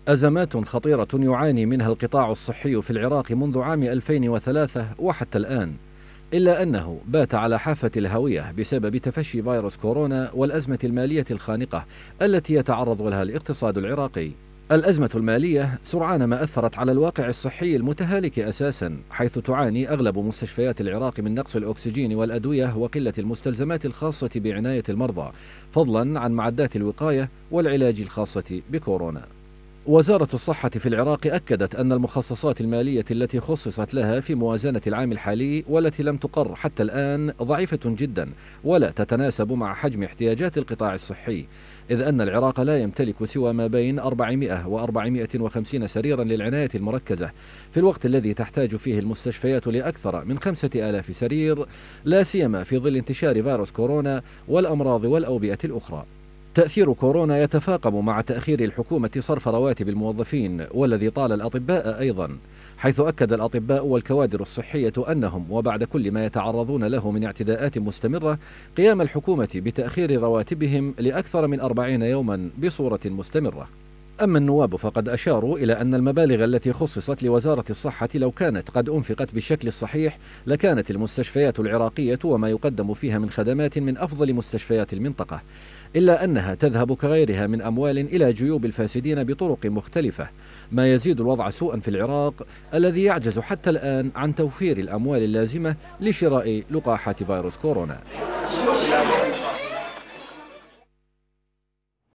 أزمات خطيرة يعاني منها القطاع الصحي في العراق منذ عام 2003 وحتى الآن، إلا أنه بات على حافة الهوية بسبب تفشي فيروس كورونا والأزمة المالية الخانقة التي يتعرض لها الاقتصاد العراقي. الأزمة المالية سرعان ما أثرت على الواقع الصحي المتهالك أساسا، حيث تعاني أغلب مستشفيات العراق من نقص الأكسجين والأدوية وقلة المستلزمات الخاصة بعناية المرضى، فضلا عن معدات الوقاية والعلاج الخاصة بكورونا. وزارة الصحة في العراق أكدت أن المخصصات المالية التي خصصت لها في موازنة العام الحالي والتي لم تقر حتى الآن ضعيفة جدا ولا تتناسب مع حجم احتياجات القطاع الصحي، إذ أن العراق لا يمتلك سوى ما بين 400 و 450 سريرا للعناية المركزة، في الوقت الذي تحتاج فيه المستشفيات لأكثر من 5000 سرير، لا سيما في ظل انتشار فيروس كورونا والأمراض والأوبئة الأخرى. تأثير كورونا يتفاقم مع تأخير الحكومة صرف رواتب الموظفين والذي طال الأطباء أيضا، حيث أكد الأطباء والكوادر الصحية أنهم وبعد كل ما يتعرضون له من اعتداءات مستمرة قيام الحكومة بتأخير رواتبهم لأكثر من 40 يوما بصورة مستمرة. أما النواب فقد أشاروا إلى أن المبالغ التي خصصت لوزارة الصحة لو كانت قد أنفقت بالشكل الصحيح لكانت المستشفيات العراقية وما يقدم فيها من خدمات من أفضل مستشفيات المنطقة، إلا أنها تذهب كغيرها من أموال إلى جيوب الفاسدين بطرق مختلفة، ما يزيد الوضع سوءا في العراق الذي يعجز حتى الآن عن توفير الأموال اللازمة لشراء لقاحات فيروس كورونا.